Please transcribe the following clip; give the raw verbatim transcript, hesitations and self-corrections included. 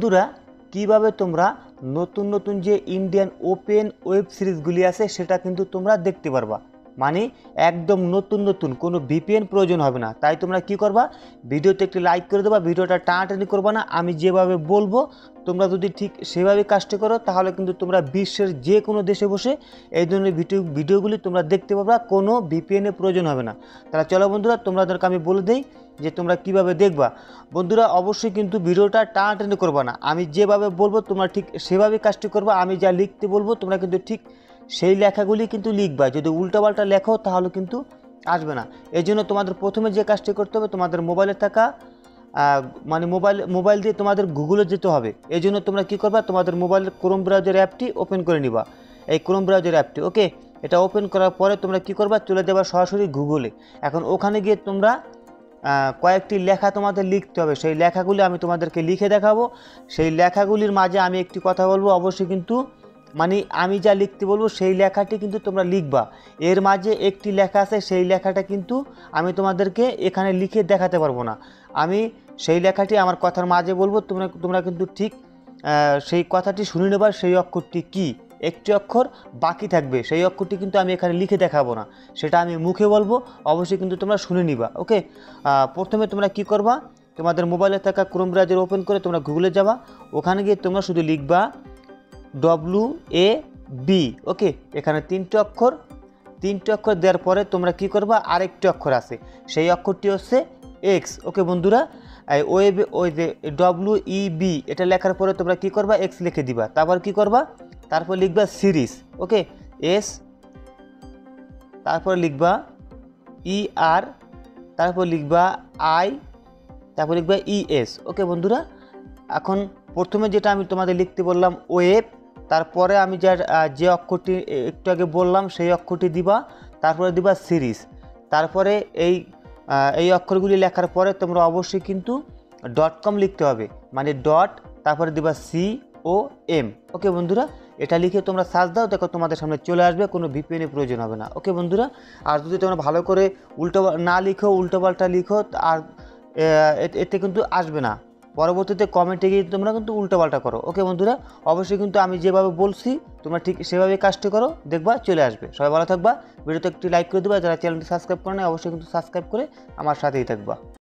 বন্ধুরা কিভাবে তোমরা নতুন নতুন যে ইন্ডিয়ান ওপেন ওয়েব সিরিজগুলি আছে সেটা কিন্তু তোমরা দেখতে পারবা, মানে একদম নতুন নতুন, কোনো ভিপিএন প্রয়োজন হবে না। তাই তোমরা কি করবা, ভিডিওতে একটি লাইক করে দেবা, ভিডিওটা টানাটানি করবা না। আমি যেভাবে বলবো তোমরা যদি ঠিক সেভাবে কাজটি করো তাহলে কিন্তু তোমরা বিশ্বের যে কোনো দেশে বসে এই ধরনের ভিডিও ভিডিওগুলি তোমরা দেখতে পারবা, কোনো ভিপিএনের প্রয়োজন হবে না। তাহলে চলো বন্ধুরা, তোমাদেরকে আমি বলে দিই যে তোমরা কিভাবে দেখবা। বন্ধুরা অবশ্যই কিন্তু ভিডিওটা টানাটানি করবা না, আমি যেভাবে বলবো তোমরা ঠিক সেভাবে কাজটি করবা। আমি যা লিখতে বলবো তোমরা কিন্তু ঠিক সেই লেখাগুলি কিন্তু লিখবা। যদি উল্টাপাল্টা লেখো তাহলে কিন্তু আসবে না। এই জন্য তোমাদের প্রথমে যে কাজটি করতে হবে, তোমাদের মোবাইলে থাকা মানে মোবাইল মোবাইল দিয়ে তোমাদের গুগলে যেতে হবে। এই জন্য তোমরা কী করবা, তোমাদের মোবাইলের ক্রোম ব্রাউজার অ্যাপটি ওপেন করে নিবা, এই ক্রোম ব্রাউজার অ্যাপটি। ওকে, এটা ওপেন করার পরে তোমরা কী করবা, চলে যাবা সরাসরি গুগলে। এখন ওখানে গিয়ে তোমরা কয়েকটি লেখা তোমাদের লিখতে হবে, সেই লেখাগুলি আমি তোমাদেরকে লিখে দেখাবো। সেই লেখাগুলির মাঝে আমি একটি কথা বলবো, অবশ্যই কিন্তু মানে আমি যা লিখতে বলবো সেই লেখাটি কিন্তু তোমরা লিখবা। এর মাঝে একটি লেখা আছে, সেই লেখাটা কিন্তু আমি তোমাদেরকে এখানে লিখে দেখাতে পারবো না। আমি সেই লেখাটি আমার কথার মাঝে বলবো, তোমরা তোমরা কিন্তু ঠিক সেই কথাটি শুনে নেবা। সেই অক্ষরটি কি, একটি অক্ষর বাকি থাকবে, সেই অক্ষরটি কিন্তু আমি এখানে লিখে দেখাবো না, সেটা আমি মুখে বলবো। অবশ্যই কিন্তু তোমরা শুনে নিবা। ওকে, প্রথমে তোমরা কি করবা, তোমাদের মোবাইলে থাকা ক্রোম ব্রাউজার ওপেন করে তোমরা গুগলে যাবা। ওখানে গিয়ে তোমরা শুধু লিখবা ডব্লিউ এ বি। ওকে, এখানে তিনটে অক্ষর, তিনটে অক্ষর দেওয়ার পরে তোমরা কি করবা, আরেকটি অক্ষর আছে, সেই অক্ষরটি হচ্ছে এক্স। ওকে বন্ধুরা, ওয়েব ওই যে ডব্লিউ ই বি এটা লেখার পরে তোমরা কি করবা, এক্স লিখে দিবা। তারপর কি করবা, তারপর লিখবা সিরিজ। ওকে, এস, তারপর লিখবা ই আর, তারপর লিখবা আই, তারপর লিখবা ই এস। ওকে বন্ধুরা, এখন প্রথমে যেটা আমি তোমাদের লিখতে বললাম ওয়েব, তারপরে আমি যার যে অক্ষরটি একটু আগে বললাম সেই অক্ষরটি দিবা, তারপরে দিবা সিরিজ। তারপরে এই এই অক্ষরগুলি লেখার পরে তোমরা অবশ্যই কিন্তু ডট কম লিখতে হবে, মানে ডট, তারপরে দিবা সি ও এম। ওকে বন্ধুরা, এটা লিখে তোমরা সার্চ দাও, দেখো তোমাদের সামনে চলে আসবে, কোনো ভিপিএনের প্রয়োজন হবে না। ওকে বন্ধুরা, আর যদি তোমরা ভালো করে উল্টো না লিখো, উল্টোপাল্টা লিখো, আর এতে কিন্তু আসবে না। পরবর্তীতে কমেন্টে গিয়ে তোমরা কিন্তু উল্টোপাল্টা করো। ওকে বন্ধুরা, অবশ্যই কিন্তু আমি যেভাবে বলছি তোমরা ঠিক সেভাবে কাজটি করো, দেখবা চলে আসবে। সবাই ভালো থাকবা, ভিডিওতে একটি লাইক করে দেবা, যারা চ্যানেলটি সাবস্ক্রাইব করে না অবশ্যই কিন্তু সাবস্ক্রাইব করে আমার সাথেই থাকবা।